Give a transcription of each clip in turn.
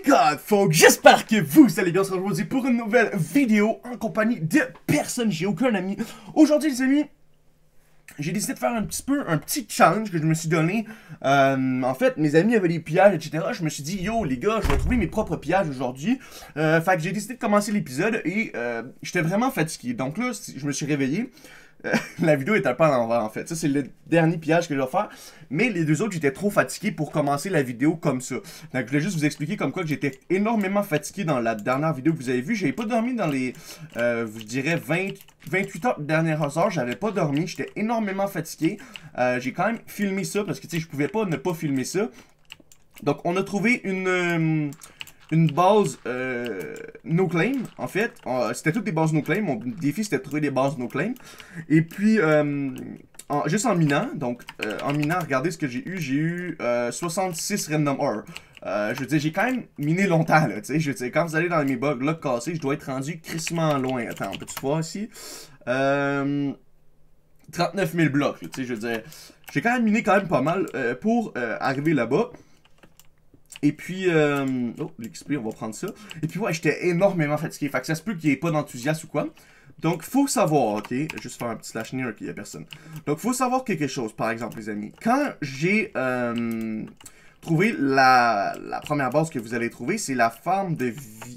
God, folks, j'espère que vous allez bien se retrouver pour une nouvelle vidéo en compagnie de personne, j'ai aucun ami. Aujourd'hui les amis, j'ai décidé de faire un petit challenge que je me suis donné. En fait, mes amis avaient des pillages, etc. Je me suis dit, yo les gars, je vais trouver mes propres pillages aujourd'hui. Fait que j'ai décidé de commencer l'épisode et j'étais vraiment fatigué. Donc là, je me suis réveillé. La vidéo est un peu à l'envers en fait. Ça, c'est le dernier pillage que je vais faire. Mais les deux autres, j'étais trop fatigué pour commencer la vidéo comme ça. Donc, je voulais juste vous expliquer comme quoi que j'étais énormément fatigué dans la dernière vidéo que vous avez vue. J'avais pas dormi dans les, je dirais, 28 heures dernières heures. J'avais pas dormi. J'étais énormément fatigué. J'ai quand même filmé ça parce que, tu sais, je pouvais pas ne pas filmer ça. Donc, on a trouvé une base no claim en fait. C'était toutes des bases no claim. Mon défi c'était de trouver des bases no claim. Et puis juste en minant, donc en minant, regardez ce que j'ai eu. J'ai eu 66 random ore. Je veux dire, j'ai quand même miné longtemps là, tu sais. Je veux dire, quand vous allez dans mes bugs là cassés, je dois être rendu crissement loin. Attends, peux-tu voir ici? 39 000 blocs, tu sais, je veux dire. J'ai quand même miné quand même pas mal pour arriver là-bas. Et puis, oh, l'XP, on va prendre ça. Et puis, ouais, j'étais énormément fatigué. Fait que ça se peut qu'il n'y ait pas d'enthousiasme ou quoi. Donc, faut savoir, ok, je vais juste faire un petit slash near, ok, il n'y a personne. Donc, faut savoir quelque chose, par exemple, les amis. Quand j'ai trouvé la première base que vous allez trouver, c'est la farm de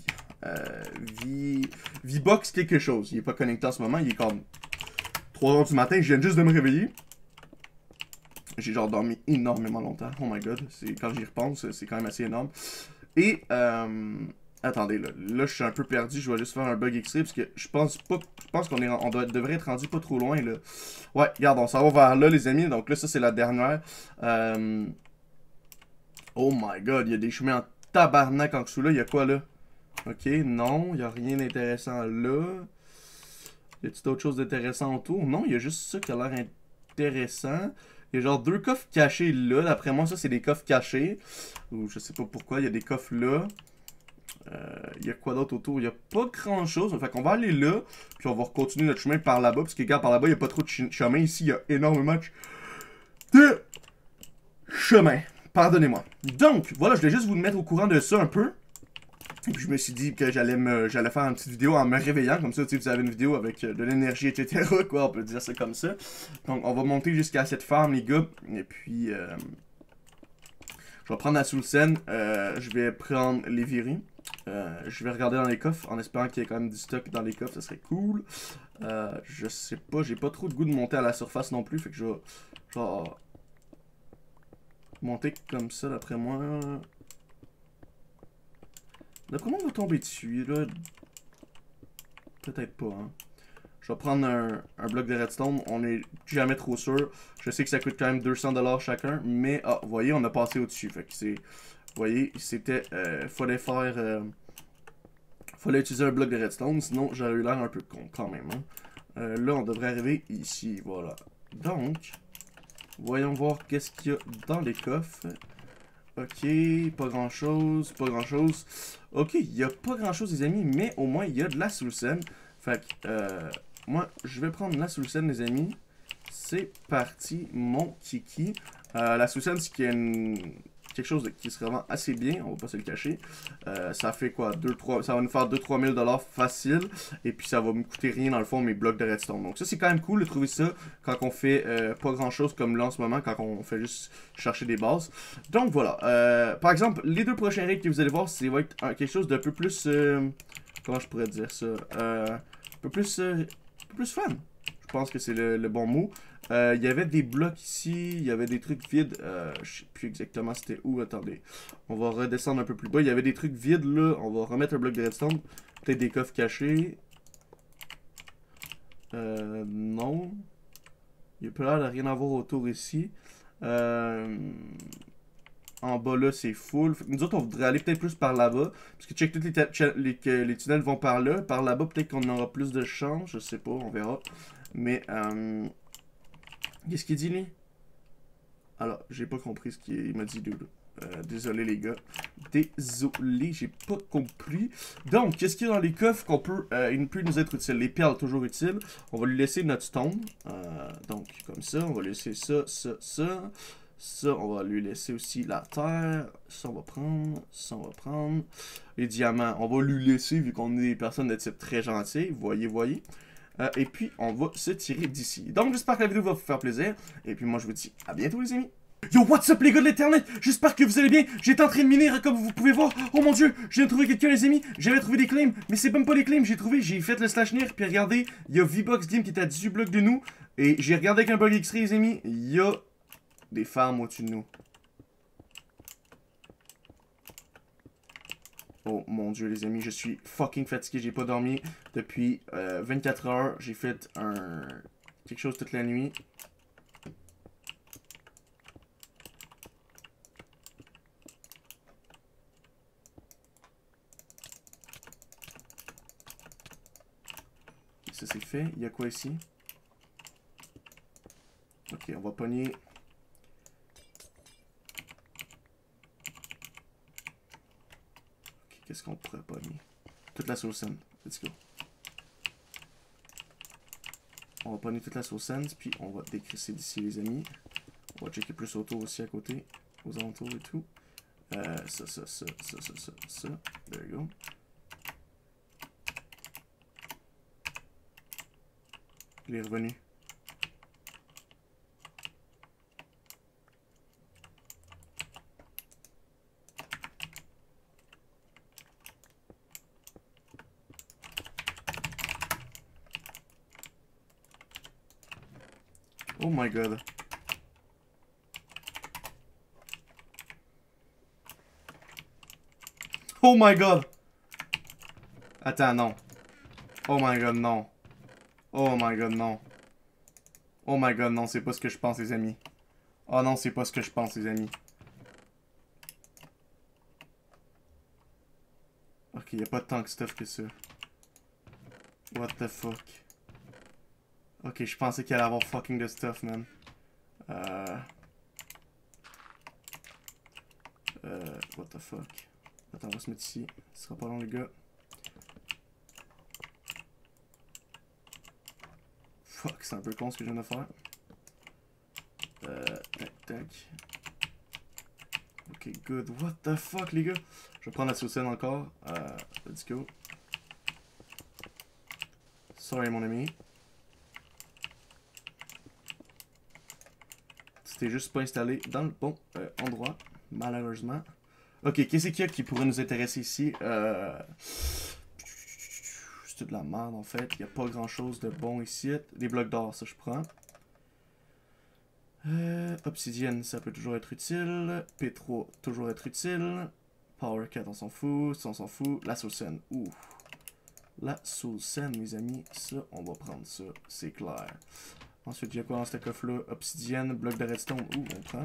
V-Box quelque chose. Il n'est pas connecté en ce moment, il est comme 3 h du matin, je viens juste de me réveiller. J'ai genre dormi énormément longtemps. Oh my god. Quand j'y repense, c'est quand même assez énorme. Et, attendez, là, je suis un peu perdu. Je vais juste faire un bug extrait parce que je pense pas. Je pense qu'on devrait être rendu pas trop loin, là. Ouais, regarde, on s'en va vers là, les amis. Donc là, ça, c'est la dernière. Oh my god, il y a des chemins en tabarnak en dessous là. Il y a quoi là? Ok, non, il n'y a rien d'intéressant là. Y a-t-il d'autres choses d'intéressantes autour? Non, il y a juste ça qui a l'air intéressant. Il y a genre 2 coffres cachés là. D'après moi, ça, c'est des coffres cachés. Ou je sais pas pourquoi. Il y a des coffres là. Il y a quoi d'autre autour? Il n'y a pas grand-chose. Fait qu'on va aller là. Puis on va continuer notre chemin par là-bas. Parce que, regarde, par là-bas, il n'y a pas trop de chemin. Ici, il y a énormément de chemin. Pardonnez-moi. Donc, voilà, je voulais juste vous mettre au courant de ça un peu. Et puis je me suis dit que j'allais faire une petite vidéo en me réveillant, comme ça, tu sais, vous avez une vidéo avec de l'énergie, etc. Quoi, on peut dire ça comme ça. Donc on va monter jusqu'à cette farm, les gars. Et puis je vais prendre la soul scène. Je vais prendre les viris. Je vais regarder dans les coffres en espérant qu'il y ait quand même du stock dans les coffres, ça serait cool. Je sais pas, j'ai pas trop de goût de monter à la surface non plus, fait que je vais genre monter comme ça d'après moi. D'après moi, on va tomber dessus, là. Peut-être pas, hein. Je vais prendre un bloc de redstone. On est jamais trop sûr. Je sais que ça coûte quand même 200 $ chacun. Mais, ah, vous voyez, on a passé au-dessus. Fait que c'est... Vous voyez, c'était... fallait faire... fallait utiliser un bloc de redstone. Sinon, j'aurais eu l'air un peu con, quand même, hein. Là, on devrait arriver ici. Voilà. Donc, voyons voir qu'est-ce qu'il y a dans les coffres. Ok, pas grand chose, pas grand chose. Ok, il n'y a pas grand chose les amis, mais au moins il y a de la soul scène. Fait que, moi je vais prendre la soul scène les amis. C'est parti, mon kiki. La soul scène c'est quelque chose qui se revend assez bien, on va pas se le cacher. Ça fait quoi, ça va nous faire 2-3 000 $ facile. Et puis ça va me coûter rien dans le fond mes blocs de redstone. Donc ça c'est quand même cool de trouver ça quand on fait pas grand chose comme là en ce moment, quand on fait juste chercher des bases. Donc voilà, par exemple les 2 prochains raids que vous allez voir, ça va être quelque chose d'un peu plus, comment je pourrais dire ça, un peu plus fun. Je pense que c'est le bon mot. Il y avait des blocs ici, il y avait des trucs vides. Je sais plus exactement c'était où, attendez. On va redescendre un peu plus bas. Il y avait des trucs vides là. On va remettre un bloc de redstone. Peut-être des coffres cachés. Non. Il n'y a pas l'air de rien avoir autour ici. En bas là c'est full. Nous autres on voudrait aller peut-être plus par là-bas. Parce que check, tous les tunnels vont par là. Par là-bas peut-être qu'on aura plus de chance. Je sais pas, on verra. Mais qu'est-ce qu'il dit lui? Alors, j'ai pas compris ce qu'il m'a dit de désolé les gars. Désolé, j'ai pas compris. Donc, qu'est-ce qu'il y a dans les coffres qu'on peut, il peut nous être utile? Les perles, toujours utiles. On va lui laisser notre stone. Donc, comme ça, on va laisser ça, ça, ça. Ça, on va lui laisser aussi la terre. Ça, on va prendre. Ça, on va prendre. Les diamants, on va lui laisser vu qu'on est des personnes de type très gentil. Voyez, voyez. Et puis, on va se tirer d'ici. Donc, j'espère que la vidéo va vous faire plaisir. Et puis, moi, je vous dis à bientôt, les amis. Yo, what's up, les gars de l'internet? J'espère que vous allez bien. J'étais en train de miner, comme vous pouvez voir. Oh mon dieu, j'ai trouvé quelqu'un, les amis. J'avais trouvé des claims, mais c'est même pas les claims. J'ai fait le slash near, puis regardez, il y a V-Box Game qui est à 18 blocs de nous. Et j'ai regardé avec un bug X-ray, les amis. Il y a des farms au-dessus de nous. Oh mon dieu, les amis, je suis fucking fatigué. J'ai pas dormi depuis 24 heures. J'ai fait quelque chose toute la nuit. Ça c'est fait. Il y a quoi ici? Ok, on va pogner. Ok, qu'est-ce qu'on pourrait pogner? Toute la sauce sand. Let's go. On va pogner toute la sauce sand, puis on va décrisser d'ici, les amis. On va checker plus autour aussi à côté, aux alentours et tout. Ça. There you go. Il est revenu. Oh my god. Oh my god. Attends, non. Oh my god, non. Oh my god, non. Oh my god, non, c'est pas ce que je pense, les amis. Oh non, c'est pas ce que je pense, les amis. Ok, y a pas tant de stuff que ça. What the fuck. Ok, je pensais qu'il allait avoir fucking de stuff, man. What the fuck. Attends, on va se mettre ici. Ce sera pas long, les gars. Fuck, c'est un peu con ce que je viens de faire. Tac. Ok, good. What the fuck, les gars? Je vais prendre la saucine encore. Let's go. Sorry, mon ami. C'était juste pas installé dans le bon endroit, malheureusement. Ok, qu'est-ce qu'il y a qui pourrait nous intéresser ici? C'est de la merde, en fait. Il n'y a pas grand-chose de bon ici. Des blocs d'or, ça, je prends. Obsidienne, ça peut toujours être utile. P3, toujours être utile. Power 4, on s'en fout. Ça, on s'en fout. La saucine. Ouh. La saucine, mes amis. Ça, on va prendre ça. C'est clair. Ensuite, il y a quoi dans ce coffre-là? Obsidienne, bloc de redstone. Ouh, on prend.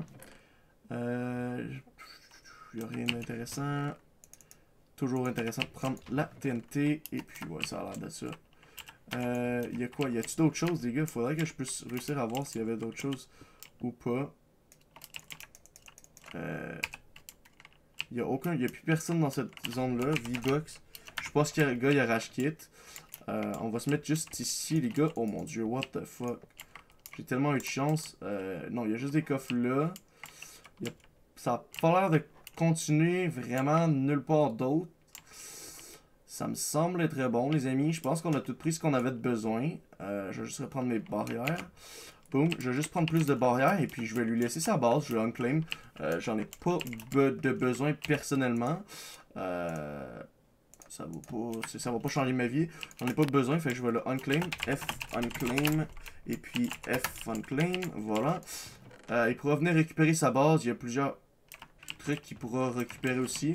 Il n'y a rien d'intéressant. Toujours intéressant de prendre la TNT. Et puis, ouais, ça a l'air de ça. Il y a quoi? Y a-t-il d'autres choses, les gars? Faudrait que je puisse réussir à voir s'il y avait d'autres choses ou pas. Il y a plus personne dans cette zone-là. V-Box. Je pense qu'il y a un gars, il y a Rage Kit. On va se mettre juste ici, les gars. Oh mon dieu, what the fuck. J'ai tellement eu de chance. Non, il y a juste des coffres là. Ça a pas l'air de continuer vraiment nulle part d'autre. Ça me semble très bon, les amis. Je pense qu'on a tout pris ce qu'on avait de besoin. Je vais juste reprendre mes barrières. Boom. Je vais juste prendre plus de barrières et puis je vais lui laisser sa base. Je vais unclaim. J'en ai pas de besoin personnellement. Ça va pas changer ma vie. J'en ai pas besoin, fait que je vais le unclaim. F unclaim. Et puis F unclaim. Voilà. Il pourra venir récupérer sa base. Il y a plusieurs trucs qu'il pourra récupérer aussi.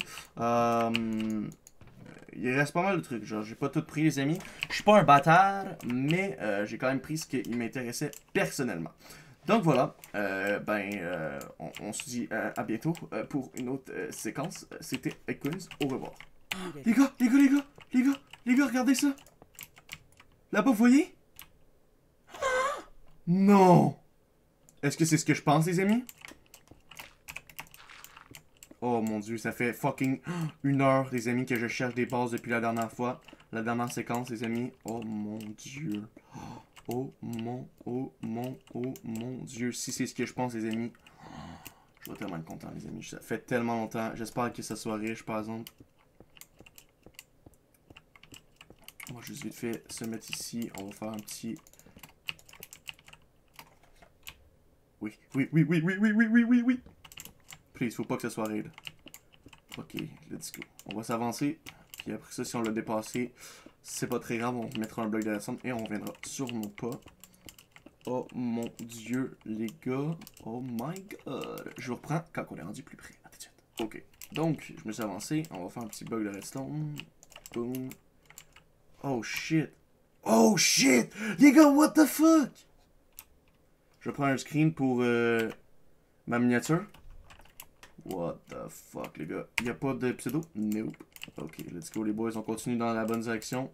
Il reste pas mal de trucs. Genre, j'ai pas tout pris, les amis. Je suis pas un bâtard, mais j'ai quand même pris ce qui m'intéressait personnellement. Donc voilà, on se dit à bientôt pour une autre séquence. C'était Equins, au revoir. Les gars, regardez ça. Là-bas, vous voyez? Non! Est-ce que c'est ce que je pense, les amis? Oh mon dieu, ça fait fucking 1 heure, les amis, que je cherche des bases depuis la dernière fois. La dernière séquence, les amis. Oh mon dieu. Oh mon dieu. Si c'est ce que je pense, les amis. Je vais tellement être content, les amis. Ça fait tellement longtemps. J'espère que ça soit riche, par exemple. On va juste vite fait se mettre ici. On va faire un petit... Oui, oui, oui, oui, oui, oui, oui, oui, oui, oui. Please, faut pas que ça soit raid. Ok, let's go. On va s'avancer. Puis après ça, si on l'a dépassé, c'est pas très grave. On mettra un bloc de redstone et on reviendra sur nos pas. Oh mon dieu, les gars. Oh my god. Je vous reprends quand on est rendu plus près. À tout de suite. Ok. Donc, je me suis avancé. On va faire un petit bloc de redstone. Boom. Oh shit. Oh shit. Les gars, what the fuck? Je prends un screen pour ma miniature. What the fuck, les gars. Y'a pas de pseudo? Nope. Ok, let's go, les boys. On continue dans la bonne direction.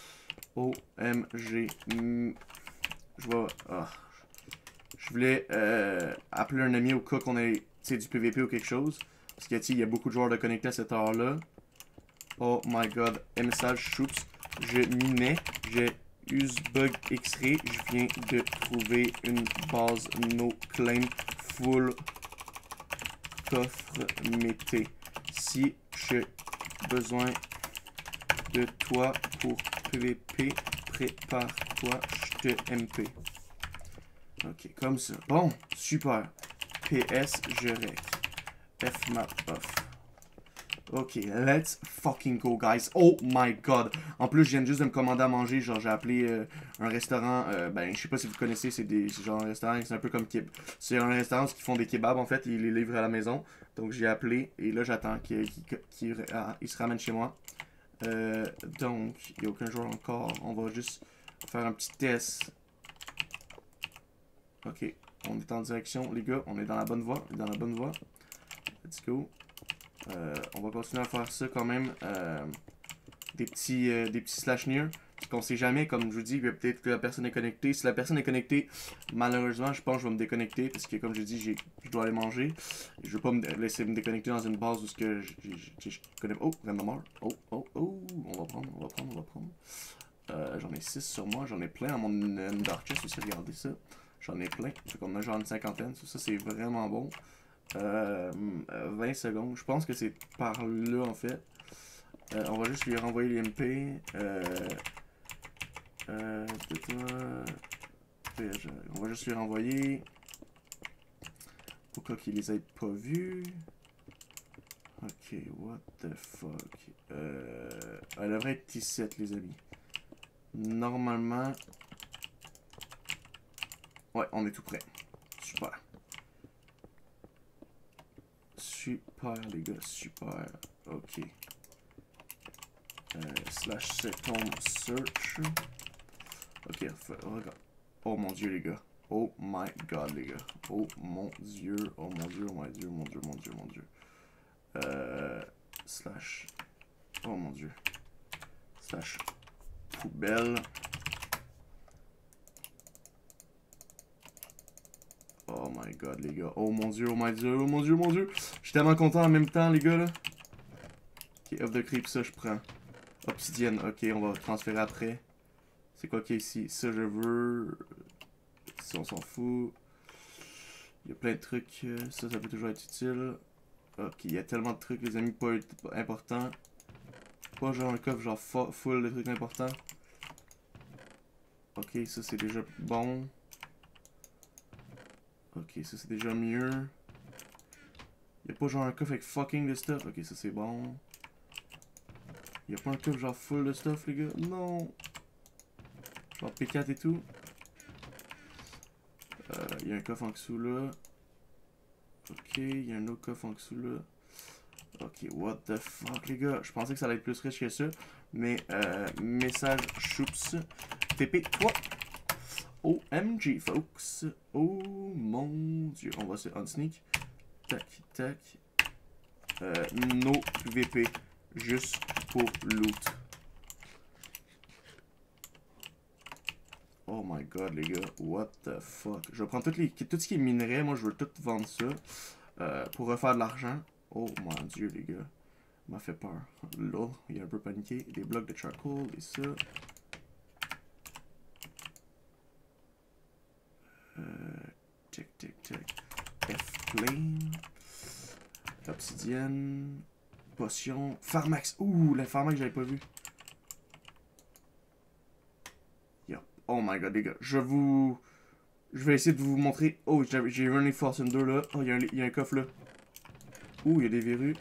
OMG. Je vais... Oh. Je voulais appeler un ami au cas qu'on ait du PVP ou quelque chose. Parce que il y a beaucoup de joueurs de connectés à cette heure-là. Oh my god. Message Choups. Je minais. J'ai Usbug X-Ray. Je viens de trouver une base no claim full coffre mété. Si j'ai besoin de toi pour PVP, prépare-toi, je te MP. Ok, comme ça. Bon, super. PS, je rec. Fmap off. Ok, let's fucking go, guys. Oh my god. En plus, je viens juste de me commander à manger. Genre, j'ai appelé un restaurant. Ben, je sais pas si vous connaissez, c'est genre un restaurant, c'est un peu comme kebab. C'est un restaurant où ils font des kebabs, en fait. Ils les livrent à la maison. Donc, j'ai appelé. Et là, j'attends qu'il se ramène chez moi. Donc, il n'y a aucun joueur encore. On va juste faire un petit test. Ok, on est en direction, les gars. On est dans la bonne voie. Dans la bonne voie. Let's go. On va continuer à faire ça quand même. Des petits slash near. Parce qu'on sait jamais, comme je vous dis, peut-être que la personne est connectée. Si la personne est connectée, malheureusement, je pense que je vais me déconnecter. Parce que comme je dis, je dois aller manger. Je veux pas me laisser me déconnecter dans une base où ce que je connais. Oh, random mort. Oh, oh, oh. On va prendre. J'en ai 6 sur moi. J'en ai plein à mon Dark Chest aussi. Regardez ça. J'en ai plein. Fait qu'on a genre une cinquantaine. Ça, c'est vraiment bon. 20 secondes. Je pense que c'est par là en fait. On va juste lui renvoyer les MP. On va juste lui renvoyer. Au cas qu'il les ait pas vus. Ok, what the fuck. Elle devrait être 17 les amis. Normalement. Ouais, on est tout prêt. Super. Super les gars, super. Ok. Slash second search. Ok, regarde. Oh mon dieu les gars. Oh my god les gars. Oh mon dieu. Oh mon dieu, oh mon dieu, mon dieu, mon dieu, mon dieu. Slash. Oh mon dieu. Slash poubelle. Oh my god les gars. Oh mon dieu, oh my dieu, oh mon dieu, mon dieu. Je suis tellement content en même temps les gars là. Ok, off the creep, ça je prends. Obsidienne, ok, on va transférer après. C'est quoi qu'il y a ici? Ça je veux. Si on s'en fout. Il y a plein de trucs. Ça peut toujours être utile. Ok, il y a tellement de trucs les amis pas importants. Pas genre un coffre genre full de trucs importants. Ok, ça c'est déjà bon. Ok, ça c'est déjà mieux. Y'a pas genre un coffre avec fucking de stuff. Ok, ça c'est bon. Y'a pas un coffre genre full de stuff, les gars. Non. Genre P4 et tout. Y'a un coffre en dessous là. Ok, y'a un autre coffre en dessous là. Ok, what the fuck, les gars. Je pensais que ça allait être plus riche que ça. Mais, message choups. TP, toi. OMG, folks. Oh mon dieu. On va se unsneak. Tac, tac. No PVP. Juste pour loot. Oh my god, les gars. What the fuck. Je vais prendre tout ce qui est minerai. Moi, je veux tout vendre ça. Pour refaire de l'argent. Oh mon dieu, les gars. M'a fait peur. Là, il est un peu paniqué. Des blocs de charcoal et ça. Tic, tic, tic. F-plane. obsidienne. Potion. Pharmax. Ouh, la Pharmax, j'avais pas vu. Yep. Oh my god, les gars. Je vais essayer de vous montrer. Oh, j'ai eu un Force 2 là. Oh, il y a un coffre là. Ouh, il y a des verrues.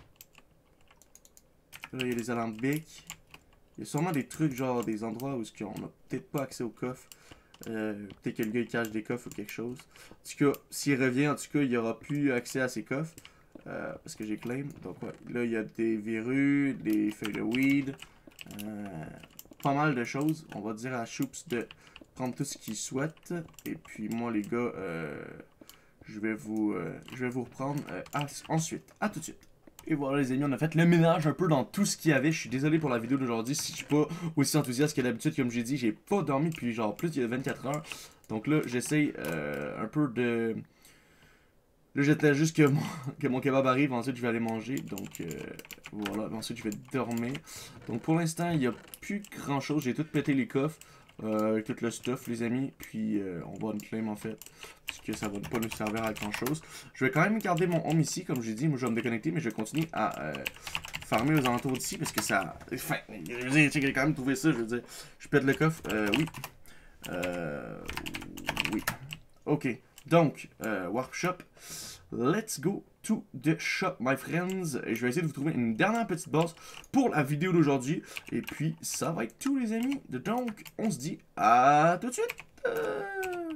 Là, il y a des alambics. Il y a sûrement des trucs, genre des endroits où on n'a peut-être pas accès au coffre. Peut-être que le gars il cache des coffres ou quelque chose. En tout cas, s'il revient, en tout cas, il n'y aura plus accès à ces coffres. Parce que j'ai claim. Donc, ouais. Là, il y a des verrues, des feuilles de weed. Pas mal de choses. On va dire à Choops de prendre tout ce qu'il souhaite. Et puis, moi, les gars, je vais vous reprendre ensuite. À tout de suite. Et voilà les amis, on a fait le ménage un peu dans tout ce qu'il y avait. Je suis désolé pour la vidéo d'aujourd'hui si je suis pas aussi enthousiaste que d'habitude. Comme j'ai dit, j'ai pas dormi depuis genre plus de 24 heures. Donc là, j'essaye un peu de... Là, j'attends juste que mon kebab arrive. Ensuite, je vais aller manger. Donc voilà, ensuite, je vais dormir. Donc pour l'instant, il n'y a plus grand chose. J'ai tout pété les coffres. Tout le stuff les amis, puis on va unclaim en fait, parce que ça va pas nous servir à grand chose. Je vais quand même garder mon home ici, comme j'ai dit, moi je vais me déconnecter, mais je vais continuer à farmer aux alentours d'ici, parce que ça, enfin, je veux dire, j'ai quand même trouvé ça, je veux dire, je pète le coffre, oui, oui, ok, donc, Warp Shop, let's go to the shop, my friends. Et je vais essayer de vous trouver une dernière petite base pour la vidéo d'aujourd'hui. Et puis, ça va être tout, les amis. Donc, on se dit à tout de suite.